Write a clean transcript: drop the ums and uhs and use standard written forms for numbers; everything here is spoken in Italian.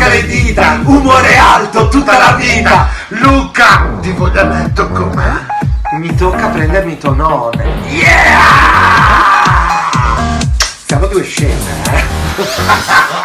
le dita, umore alto tutta la vita. Luca, ti voglio a letto con me. Mi tocca prendermi tonone. Yeah! Siamo due scene,